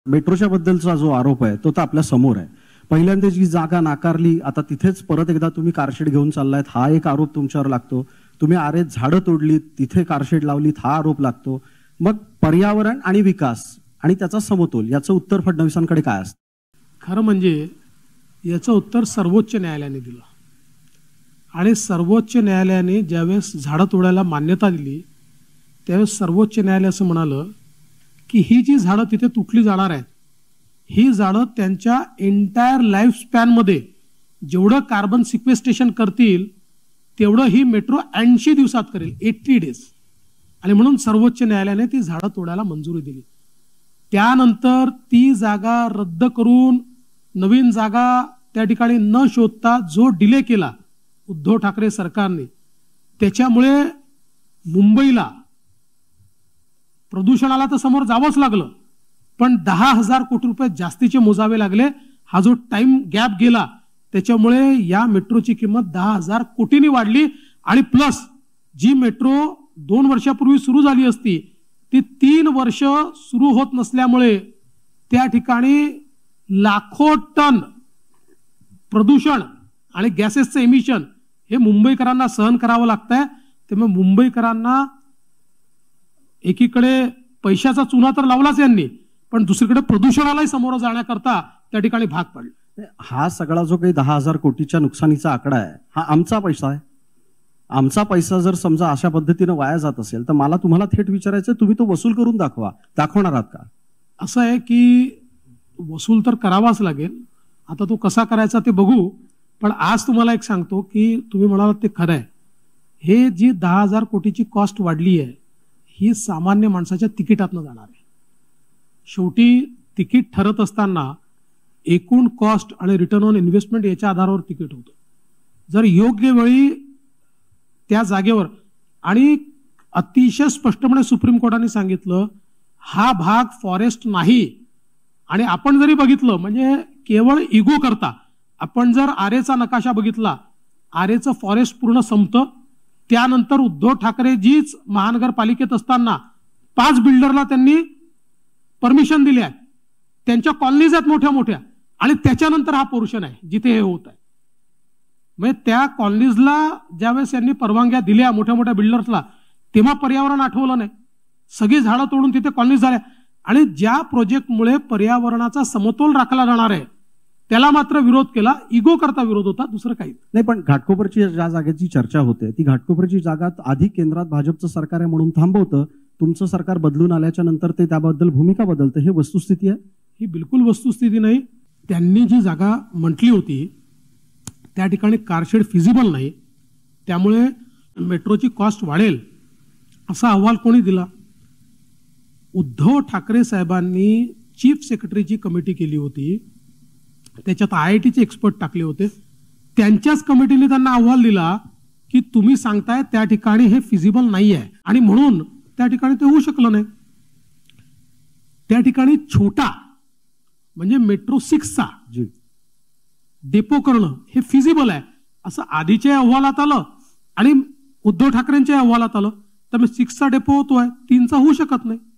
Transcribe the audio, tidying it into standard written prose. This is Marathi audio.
मेट्रोच्या बद्दलचा जो आरोप आहे तो तर आपल्या समोर आहे. पहिल्यांदा जी जागा नाकारली, आता तिथेच परत एकदा तुम्ही कारशेड घेऊन चाललायत, हा एक आरोप तुमच्यावर लागतो. तुम्ही आरेत झाडं तोडलीत, तिथे कारशेड लावलीत, हा आरोप लागतो. मग पर्यावरण आणि विकास आणि त्याचा समतोल, याचं उत्तर फडणवीसांकडे काय असतं? खरं म्हणजे याचं उत्तर सर्वोच्च न्यायालयाने दिलं. आणि सर्वोच्च न्यायालयाने ज्यावेळेस झाडं तोडायला मान्यता दिली त्यावेळेस सर्वोच्च न्यायालय असं म्हणालं की ही जी झाडं तिथे तुटली जाणार आहेत, ही झाडं त्यांच्या एंटायर लाईफ स्पॅनमध्ये जेवढं कार्बन सिक्वेस्ट्रेशन करतील तेवढं ही मेट्रो 80 दिवसात करेल, 80 डेज. आणि म्हणून सर्वोच्च न्यायालयाने ती झाडं तोडायला मंजुरी दिली. त्यानंतर ती जागा रद्द करून नवीन जागा त्या ठिकाणी न शोधता जो डिले केला उद्धव ठाकरे सरकारने, त्याच्यामुळे मुंबईला प्रदूषणाला तर समोर जावंच लागलं, पण 10,000 कोटी रुपये जास्तीचे मोजावे लागले. हा जो टाइम गॅप गेला त्याच्यामुळे या मेट्रोची किंमत 10,000 कोटींनी वाढली. आणि प्लस जी मेट्रो 2 वर्षापूर्वी सुरू झाली असती ती 3 वर्ष सुरू होत नसल्यामुळे त्या ठिकाणी लाखो टन प्रदूषण आणि गॅसेसचं इमिशन हे मुंबईकरांना सहन करावं लागतंय. त्यामुळे मुंबईकरांना एकीकडे पैशाचा चुना तर लावलाच यांनी, पण दुसरीकडे प्रदूषणालाही सामोरं जाण्याकरता त्या ठिकाणी भाग पडला. हा सगळा जो काही 10,000 कोटीच्या नुकसानीचा आकडा आहे, हा आमचा पैसा आहे. आमचा पैसा जर समजा अशा पद्धतीने वाया जात असेल तर मला तुम्हाला थेट विचारायचं, तुम्ही तो वसूल करून दाखवणार आहात का? असं आहे की वसूल तर करावाच लागेल. आता तो कसा करायचा ते बघू. पण आज तुम्हाला एक सांगतो की तुम्ही म्हणालात ते खरं आहे. हे जी 10,000 कोटीची कॉस्ट वाढली आहे ही सामान्य माणसाच्या तिकिटातनं जाणार आहे. शेवटी तिकीट ठरत असताना एकूण कॉस्ट आणि रिटर्न ऑन इन्व्हेस्टमेंट याच्या आधारावर तिकीट होतं. जर योग्य वेळी त्या जागेवर, आणि अतिशय स्पष्टपणे सुप्रीम कोर्टाने सांगितलं हा भाग फॉरेस्ट नाही. आणि आपण जरी बघितलं म्हणजे केवळ इगो करता, आपण जर आरेचा नकाशा बघितला, आरेचं फॉरेस्ट पूर्ण संपतं. त्यानंतर उद्धव ठाकरे जीच महानगरपालिकेत असताना 5 बिल्डरला त्यांनी परमिशन दिली आहे. त्यांच्या कॉलनीज आहेत मोठ्या मोठ्या, आणि त्याच्यानंतर हा पोर्शन आहे जिथे हे होत आहे. म्हणजे त्या कॉलनीजला ज्यावेळेस यांनी परवानग्या दिल्या मोठ्या मोठ्या बिल्डर्सला, तेव्हा पर्यावरण आठवलं नाही. सगळी झाडं तोडून तिथे कॉलनीज झाल्या. आणि ज्या प्रोजेक्टमुळे पर्यावरणाचा समतोल राखला जाणार आहे त्याला मात्र विरोध केला. इगो करता विरोध होता, दुसरं काही नाही. पण घाटकोपरची ज्या जागेची चर्चा होते ती घाटकोपरची जागा आधी केंद्रात भाजपचं सरकार आहे म्हणून थांबवतं, तुमचं सरकार बदलून आल्याच्या नंतर ते त्याबद्दल भूमिका बदलतं, हे वस्तुस्थिती आहे? ही बिलकुल वस्तुस्थिती नाही. त्यांनी जी जागा म्हटली होती त्या ठिकाणी कारशेड फिजिबल नाही, त्यामुळे मेट्रोची कॉस्ट वाढेल असा अहवाल कोणी दिला? उद्धव ठाकरे साहेबांनी चीफ सेक्रेटरीची कमिटी केली होती, त्याच्यात IITचे एक्सपर्ट टाकले होते. त्यांच्याच कमिटीने त्यांना अहवाल दिला की तुम्ही सांगताय त्या ठिकाणी हे फिजिबल नाही आहे, आणि म्हणून त्या ठिकाणी ते होऊ शकलं नाही. त्या ठिकाणी छोटा म्हणजे मेट्रो 6चा डेपो करणं हे फिजिबल आहे असं आधीच्या अहवालात आलं आणि उद्धव ठाकरेंच्या अहवालात आलं. त्यामुळे 6चा डेपो होतोय, 3चा होऊ शकत नाही.